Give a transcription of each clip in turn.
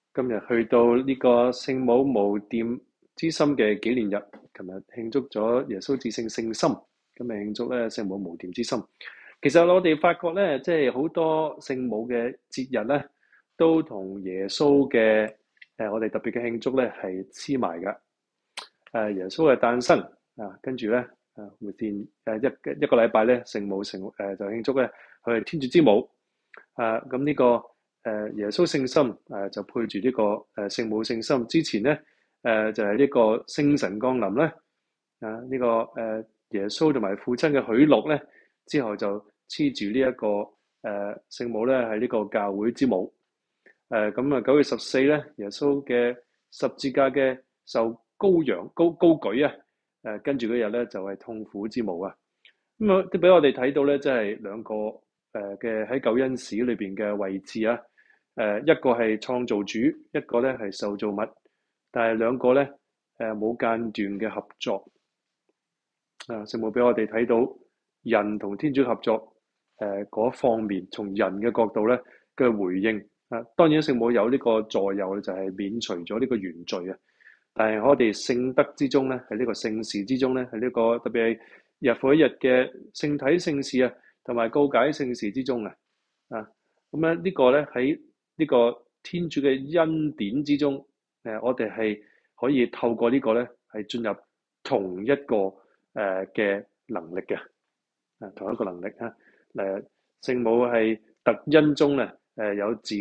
今日去到呢個聖母無玷之心嘅紀念日，琴日慶祝咗耶穌至聖聖心，今日慶祝咧聖母無玷之心。其實我哋發覺咧，即係好多聖母嘅節日咧，都同耶穌嘅我哋特別嘅慶祝咧係黐埋㗎。耶穌嘅誕生啊，跟住咧within一個禮拜咧，聖母就慶祝咧佢係天主之母。咁呢個耶穌聖心就配住呢個聖母聖心。之前咧就係呢個聖神降臨咧呢個耶穌同埋父親嘅許諾咧，之後就黐住呢一個聖母咧係呢個教會之母。咁9月14咧，耶穌嘅十字架嘅受高舉啊，跟住嗰日咧就係痛苦之母啊。咁啊，都俾我哋睇到咧，即係兩個嘅喺救恩史裏邊嘅位置啊。一個係創造主，一個咧係受造物，但係兩個咧冇間斷嘅合作。聖母俾我哋睇到人同天主合作嗰方面，從人嘅角度咧嘅回應。當然聖母有呢個助佑，就係免除咗呢個原罪啊。但係我哋聖德之中咧，喺呢個聖事之中咧，喺呢個特別係日復一日嘅聖體聖事啊，同埋告解聖事之中啊，咁咧呢個咧喺呢個天主嘅恩典之中，我哋係可以透過呢個咧係進入同一個嘅能力嘅，同一個能力啊。聖母係特恩中咧有自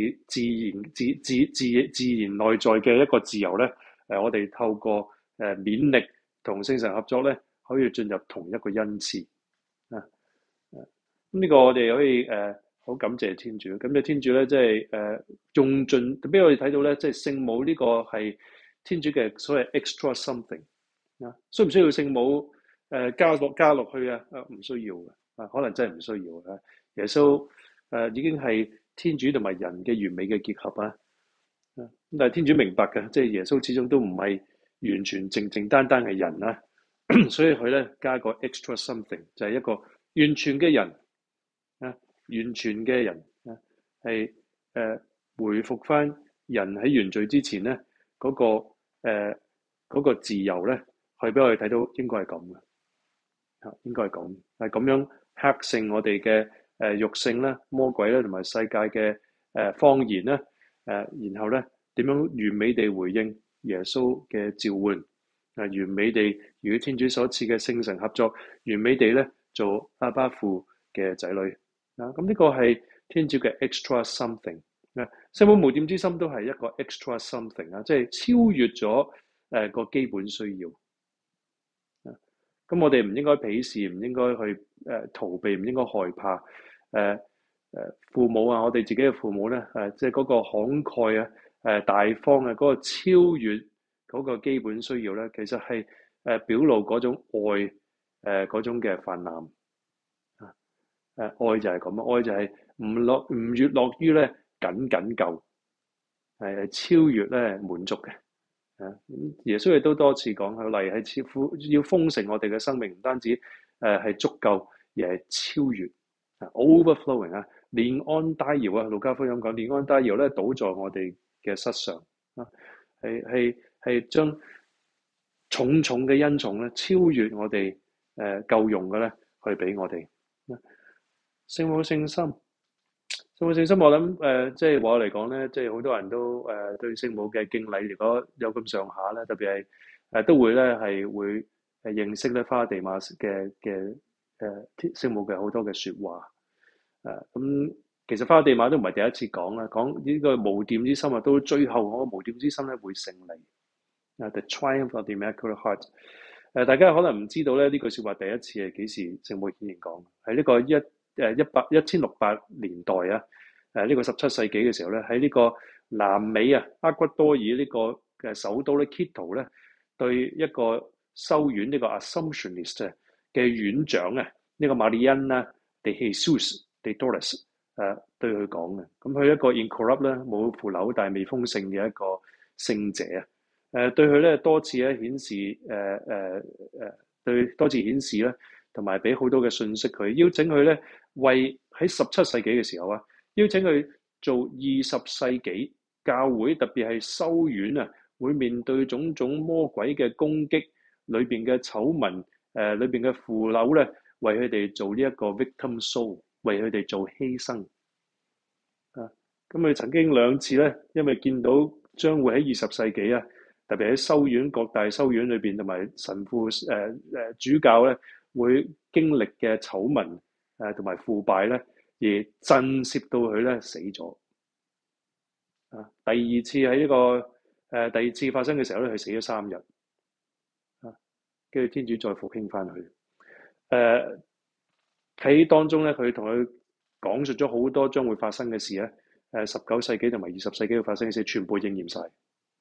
然內在嘅一個自由咧。我哋透過勉力同聖神合作咧，可以進入同一個恩賜啊。咁呢個我哋可以好感謝天主。咁嘅天主咧，即係用盡俾我哋睇到咧，即係聖母呢個係天主嘅所謂 extra something 啊。需唔需要聖母加落去啊？唔需要嘅可能真係唔需要嘅。耶穌已經係天主同埋人嘅完美嘅結合啊。但係天主明白嘅，即係耶穌始終都唔係完全淨單單係人啦，所以佢咧加個 extra something， 就係一個完全嘅人啊，完全嘅人啊，係回復翻人喺原罪之前咧嗰個自由咧，去俾我哋睇到應該係咁嘅，應該係咁，係咁樣克勝我哋嘅肉性啦、魔鬼啦同埋世界嘅謊言啦，然後咧。點樣完美地回應耶穌嘅召喚？完美地與天主所賜嘅聖神合作，完美地咧做阿爸父嘅仔女。咁呢個係天主嘅 extra something。聖母無玷之心都係一個 extra something 啊，即係超越咗個基本需要。咁我哋唔應該鄙視，唔應該去逃避，唔應該害怕。父母啊，我哋自己嘅父母咧，即係嗰個慷慨啊。大方嘅嗰個超越嗰個基本需要咧，其實係表露嗰種愛嗰種嘅泛濫愛就係咁，愛就係唔越落於咧僅夠，係超越咧滿足嘅。耶穌亦都多次講，佢嚟係要豐盛我哋嘅生命，唔單止係足夠，而係超越overflowing 啊，連安帶搖啊，路加福音講連安帶搖咧倒在我哋嘅膝上啊，係將重嘅恩寵咧超越我哋夠用嘅咧，去俾我哋。聖母聖心，我諗即係我嚟講咧，即係好多人都對聖母嘅敬禮，如果有咁上下咧，特別係都會咧係會認識咧花地瑪嘅聖母嘅好多嘅說話咁。其實花地瑪都唔係第一次講啦，講呢個無玷之心啊，到最後我無玷之心咧會勝利。The triumph of the Immaculate Heart。大家可能唔知道咧，呢句說話第一次係幾時聖母顯現講？喺呢個1600年代啊，呢個17世紀嘅時候咧，喺呢個南美啊厄瓜多爾呢個嘅首都咧 Quito 咧，對一個修院呢個 Assumptionist 嘅院長啊，呢個 Mariana de Jesus de Torres。對佢講嘅，咁佢一個 incorrupt 咧，冇腐朽但係未封聖嘅一個聖者啊，對佢咧多次咧顯示對多次顯示咧，同埋俾好多嘅信息佢，邀請佢咧為喺17世紀嘅時候啊，邀請佢做20世紀教會特別係修院啊，會面對種種魔鬼嘅攻擊，裏邊嘅醜聞，裏邊嘅腐朽咧，為佢哋做呢一個 victim soul，為佢哋做犧牲啊。咁佢曾經兩次咧，因為見到將會喺20世紀啊，特別喺修院各大修院裏邊同埋神父主教咧，會經歷嘅醜聞同埋腐敗咧，而震懾到佢咧死咗。第二次喺呢個第二次發生嘅時候咧，佢死咗3日啊，跟住天主再復興翻佢。喺當中咧，佢同佢講述咗好多將會發生嘅事咧。19世紀同埋20世紀會發生嘅事，全部應驗晒，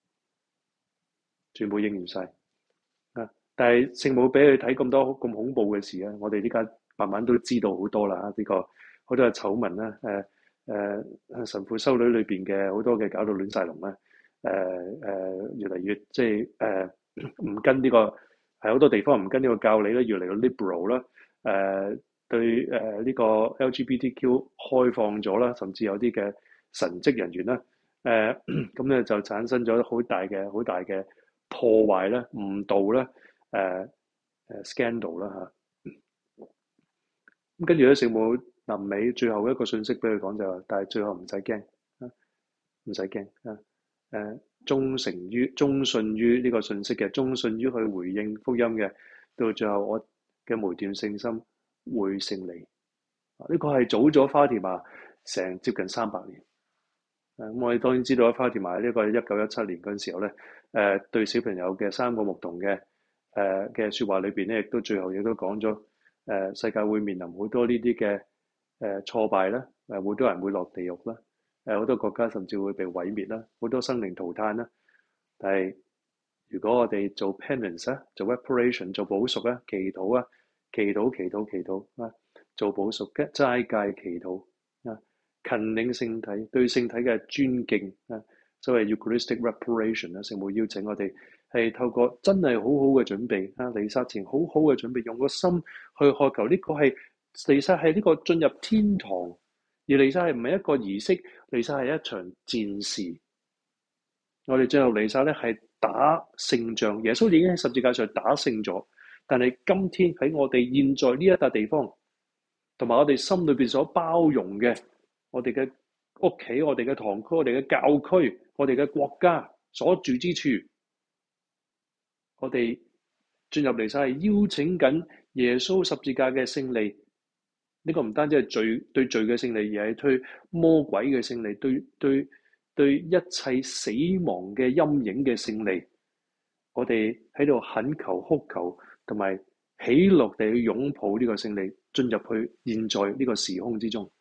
全部應驗晒啊！但係聖母俾佢睇咁多咁恐怖嘅事啊，我哋呢家慢慢都知道好多啦。呢個好多嘅醜聞啦，神父修女裏邊嘅好多嘅搞到亂晒龍啦，越嚟越即係唔跟呢個係好多地方唔跟呢個教理咧，越嚟越 liberal 啦，對呢個 LGBTQ 開放咗啦，甚至有啲嘅神職人員啦，咁咧就產生咗好大嘅破壞啦、誤導啦、scandal 啦嚇。咁跟住咧，聖母臨尾最後一個信息俾佢講就係，但係最後唔使驚，唔使驚啊！忠信於呢個信息嘅，忠信於去回應福音嘅，到最後我嘅無斷聖心會勝利。呢個係早咗花田瑪成接近300年。咁我哋當然知道花田瑪呢個1917年嗰陣時候咧，對小朋友嘅3個牧童嘅説話裏邊咧，亦都最後亦都講咗，世界會面臨好多呢啲嘅挫敗啦，好多人會落地獄啦，好多國家甚至會被毀滅啦，好多生靈塗炭啦。但係如果我哋做 penance 啊，做 reparation， 做補贖啊，祈禱啊，祈禱啊，做補贖嘅齋戒祈禱啊，勤領聖體，對聖體嘅尊敬啊，所謂 Eucharistic reparation 啊，聖母邀請我哋係透過真係好好嘅準備啊，彌撒前好好嘅準備，用個心去渴求。呢個係彌撒係呢個進入天堂，而彌撒係唔係一個儀式，彌撒係一場戰事。我哋進入彌撒咧係打勝仗，耶穌已經喺十字架上打勝咗，但係今天喺我哋現在呢一笪地方，同埋我哋心裏邊所包容嘅，我哋嘅屋企、我哋嘅堂區、我哋嘅教區、我哋嘅國家所住之處，我哋進入彌撒係邀請緊耶穌十字架嘅勝利。呢個唔單止係對罪嘅勝利，而係對魔鬼嘅勝利，對一切死亡嘅陰影嘅勝利。我哋喺度懇求、哭求，同埋喜樂地去擁抱呢個勝利，進入去現在呢個時空之中。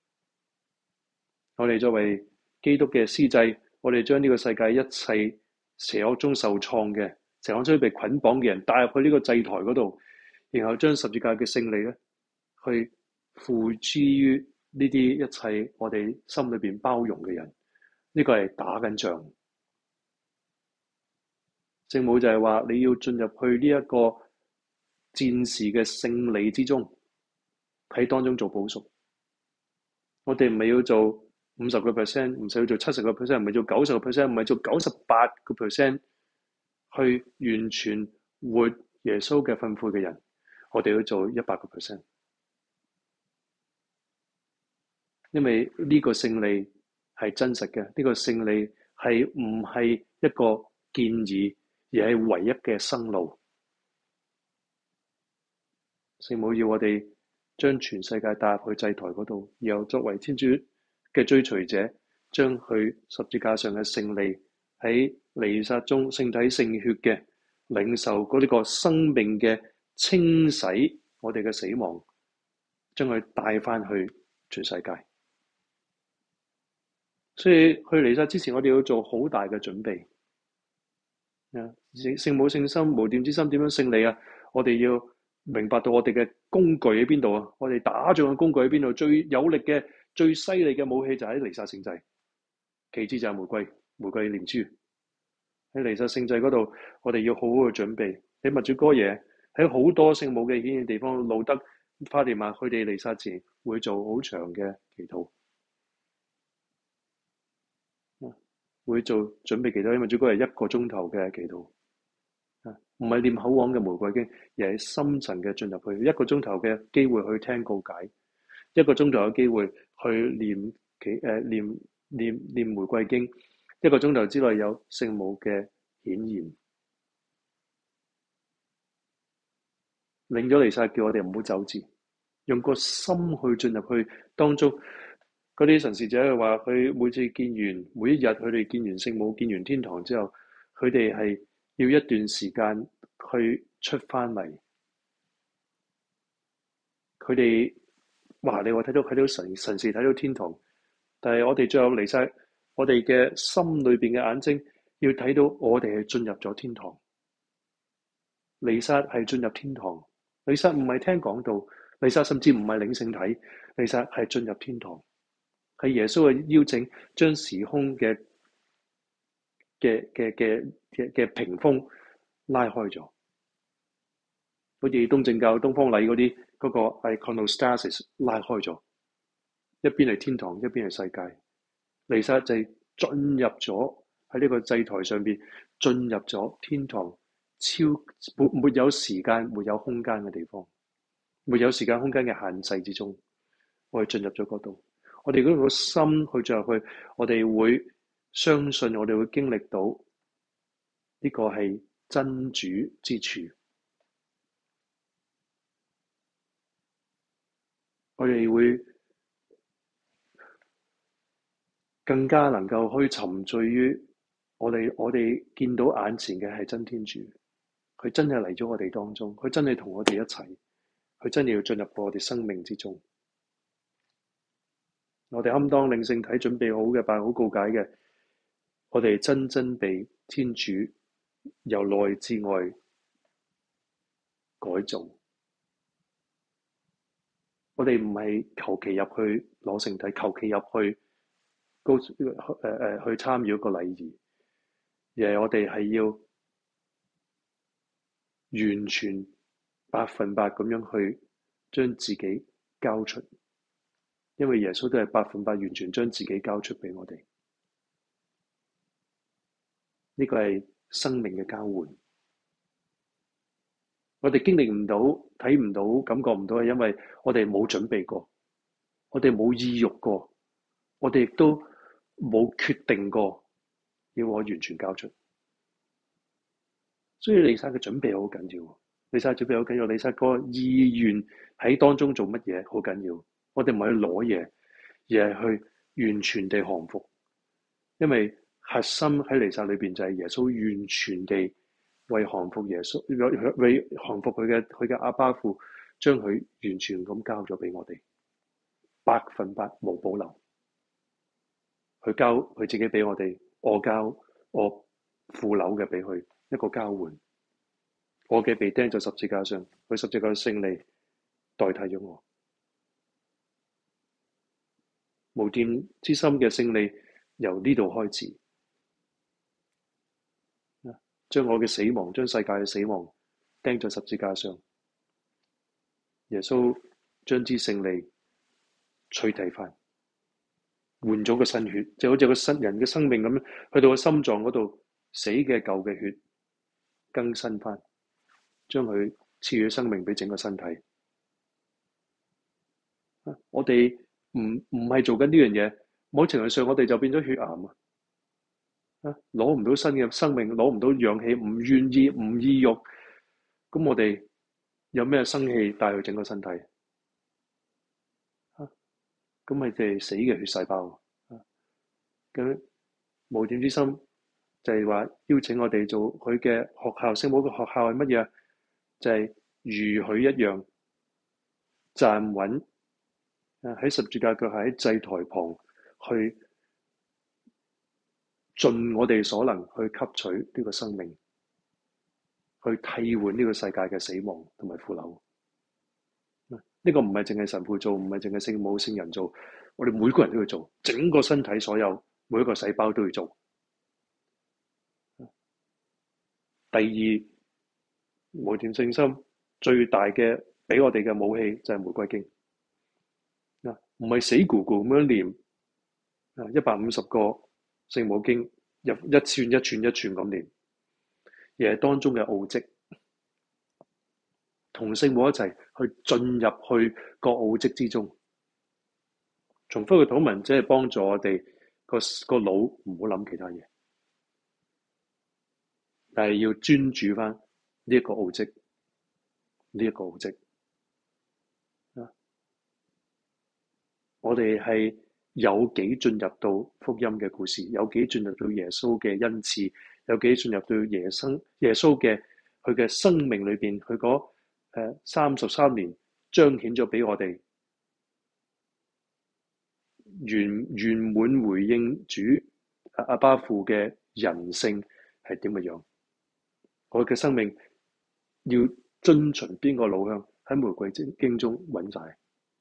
我哋作為基督嘅司祭，我哋將呢個世界一切邪惡中受創嘅、邪惡中被捆綁嘅人帶入去呢個祭台嗰度，然後將十字架嘅勝利咧，去付之於呢啲一切我哋心裏邊包容嘅人。呢個係打緊仗。聖母就係話你要進入去呢一個戰士嘅勝利之中，喺當中做補贖。我哋唔係要做50%，唔使要做70%，唔係做90%，唔係做98%，去完全活耶穌嘅吩咐嘅人，我哋要做100%。因為呢個勝利係真實嘅，呢個勝利係唔係一個建議，而係唯一嘅生路。聖母要我哋將全世界帶入去祭台嗰度，然後作為天主嘅追隨者，將佢十字架上嘅勝利喺彌撒中聖體聖血嘅領受嗰啲個生命嘅清洗，我哋嘅死亡，將佢帶翻去全世界。所以去彌撒之前，我哋要做好大嘅準備。聖母聖心、無玷之心點樣勝利啊？我哋要明白到我哋嘅工具喺邊度啊！我哋打仗嘅工具喺邊度？最有力嘅、最犀利嘅武器就喺彌撒聖祭，其次就係玫瑰念珠。喺彌撒聖祭嗰度，我哋要好好去準備。喺默主哥耶，喺好多聖母嘅顯現地方，路德、花地瑪，佢哋彌撒前會做好長嘅祈禱。 會做準備祈禱，因為主嗰係1個鐘頭嘅祈禱。唔係念口簧嘅玫瑰經，而係深層嘅進入去1個鐘頭嘅機會去聽告解，1個鐘頭嘅機會去念玫瑰經，1個鐘頭之內有聖母嘅顯現。領咗彌撒叫我哋唔好走字，用個心去進入去當中。嗰啲神事者話佢每次見完，每一日佢哋見完聖母、見完天堂之後，佢哋係要一段時間去出翻嚟。佢哋話你話睇到神事，睇到天堂，但係我哋最後彌撒，我哋嘅心裏邊嘅眼睛要睇到我哋係進入咗天堂。彌撒係進入天堂，彌撒唔係聽講道，彌撒甚至唔係領聖體，彌撒係進入天堂，係耶穌嘅邀請，將時空嘅屏風拉開咗，好似東正教東方禮嗰啲嗰個 iconostasis 拉開咗，一邊係天堂，一邊係世界。彌撒就係進入咗喺呢個祭台上邊，進入咗天堂，沒有時間、沒有空間嘅地方，沒有時間空間嘅限制之中，我哋進入咗嗰度。我哋嗰個心去進入去，我哋會相信，我哋會經歷到呢個係真主之處。我哋會更加能夠去沉醉於我哋見到眼前嘅係真天主，佢真係嚟咗我哋當中，佢真係同我哋一齊，佢真係要進入過我哋生命之中。我哋堪當領聖體準備好嘅，辦好告解嘅，我哋真真被天主由內至外改造。我哋唔係求其入去攞聖體，求其入去去參與一個禮儀，而係我哋係要完全100%咁樣去將自己交出，因為耶穌都係100%完全將自己交出俾我哋。呢個係生命嘅交換。我哋經歷唔到、睇唔到、感覺唔到，係因為我哋冇準備過，我哋冇意欲過，我哋亦都冇決定過要我完全交出。所以彌撒嘅準備好緊要，彌撒準備好緊要，彌撒個意願喺當中做乜嘢好緊要。我哋唔係去攞嘢，而係去完全地降服，因為核心喺彌撒裏邊就係耶穌完全地為降服耶穌，為降服佢嘅阿爸父，將佢完全咁交咗俾我哋，100%無保留，佢交佢自己俾我哋，我交我付樓嘅俾佢，一個交換。我嘅被釘在十字架上，佢十字架嘅勝利代替咗我。無玷之心嘅勝利由呢度開始，將我嘅死亡，將世界嘅死亡釘在十字架上。耶穌將之勝利取替翻，換咗個新血，就好似個新人嘅生命咁，去到個心臟嗰度，死嘅舊嘅血更新翻，將佢賜予生命俾整個身體。我哋唔係做緊呢樣嘢，某程度上我哋就變咗血癌啊！攞唔到新嘅生命，攞唔到氧氣，唔願意，唔意欲，咁我哋有咩生氣帶去整個身體？咁咪就係死嘅血細胞。咁無玷之心就係話邀請我哋做佢嘅學校，聖母嘅學校係乜嘢？就係如佢一樣站穩喺十字架腳下，喺祭台旁去盡我哋所能去吸取呢個生命，去替換呢個世界嘅死亡同埋腐朽。呢個唔係淨係神父做，唔係淨係聖母聖人做，我哋每個人都要做，整個身體所有每一個細胞都要做。第二，無玷聖心最大嘅俾我哋嘅武器就係玫瑰經。唔係死咕咕咁樣念150個聖母經入一串一串一串咁念，而係當中嘅奧蹟，同聖母一齊去進入去個奧蹟之中。重複嘅禱文即係幫助我哋個腦唔好諗其他嘢，但係要專注翻呢一個奧蹟，呢一個奧蹟。我哋係有幾進入到福音嘅故事，有幾進入到耶穌嘅恩賜，有幾進入到耶穌嘅佢嘅生命裏邊，佢嗰33年彰顯咗俾我哋圓滿回應主阿爸父嘅人性係點嘅樣。我嘅生命要遵循邊個路向，喺玫瑰經中揾晒。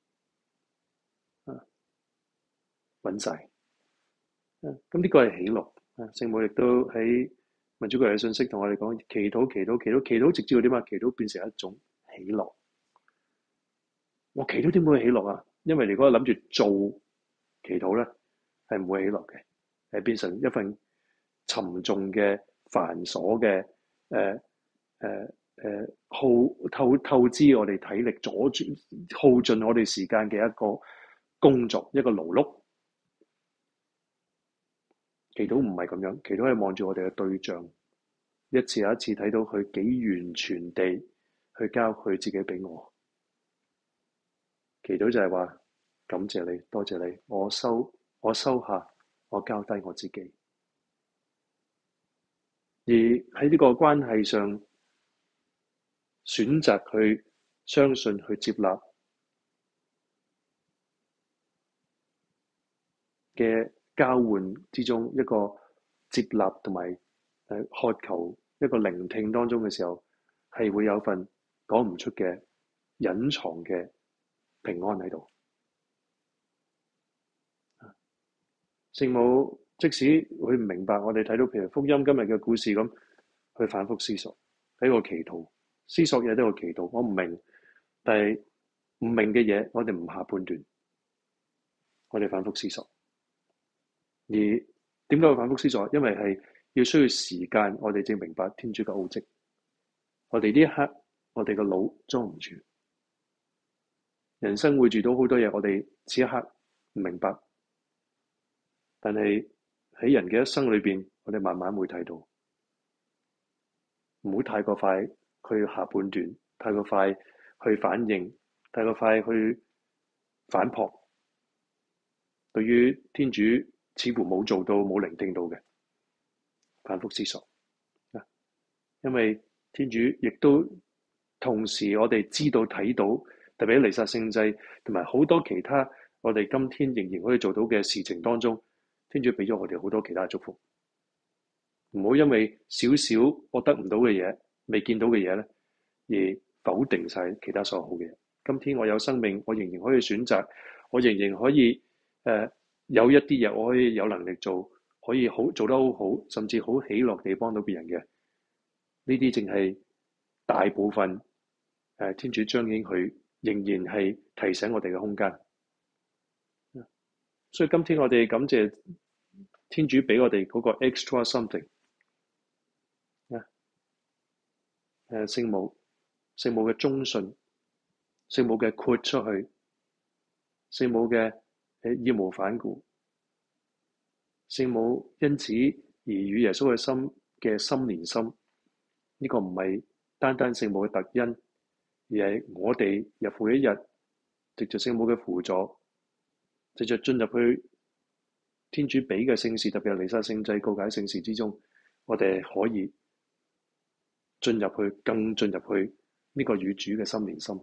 揾晒，咁呢個係喜樂。聖母亦都喺民主國嘅信息同我哋講，祈禱，祈禱，直至到點啊？祈禱變成一種喜樂。我祈禱點會喜樂啊？因為如果諗住做祈禱咧，係唔會喜樂嘅，係變成一份沉重嘅、繁瑣嘅、透支我哋體力、阻住耗盡我哋時間嘅一個工作，一個勞碌。祈禱唔係咁樣，祈禱係望住我哋嘅對象，一次又一次睇到佢幾完全地去交佢自己俾我。祈禱就係話感謝你，多謝你，我收下，我交低我自己。而喺呢個關係上，選擇去相信、去接納嘅交換之中，一個接納同埋渴求，一個聆聽當中嘅時候，係會有份講唔出嘅隱藏嘅平安喺度。聖母即使佢唔明白，我哋睇到譬如福音今日嘅故事咁，去反覆思索，喺個祈禱，思索嘢都有祈禱。我唔明，但係唔明嘅嘢，我哋唔下判斷，我哋反覆思索。而點解會反覆思索？因為係要需要時間，我哋正明白天主嘅奧蹟。我哋呢一刻，我哋個腦裝唔住，人生會遇到好多嘢，我哋此一刻唔明白，但係喺人嘅一生裏邊，我哋慢慢會睇到，唔好太過快去下判斷，太過快去反應，太過快去反駁。對於天主似乎冇做到，冇聆聽到嘅，反覆思索。因為天主亦都同時我哋知道睇到，特別喺彌撒聖祭同埋好多其他我哋今天仍然可以做到嘅事情當中，天主俾咗我哋好多其他嘅祝福。唔好因為少少我得唔到嘅嘢、未見到嘅嘢咧，而否定晒其他所有好嘅嘢。今天我有生命，我仍然可以選擇，我仍然可以有一啲嘢我可以有能力做，可以做得好好，甚至好喜樂地幫到別人嘅。呢啲正係大部分天主彰顯佢仍然係提醒我哋嘅空間。所以今天我哋感謝天主俾我哋嗰個 extra something。聖母嘅忠信，聖母嘅豁出去，聖母嘅義無反顧，聖母因此而與耶穌嘅心嘅心連心。呢個唔係單單聖母嘅特恩，而係我哋日復一日藉着聖母嘅輔助，藉着進入去天主俾嘅聖事，特別係彌撒聖祭告解聖事之中，我哋可以更進入去呢個與主嘅心連心。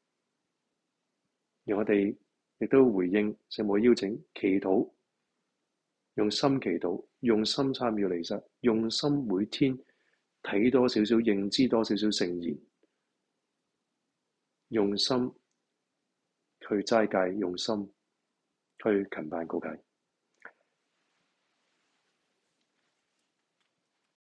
而我哋亦都回應聖母嘅邀請，祈禱，用心祈禱，用心參與彌撒，用心每天睇多少少，認知多少少聖言，用心去齋戒，用心去勤辦告解。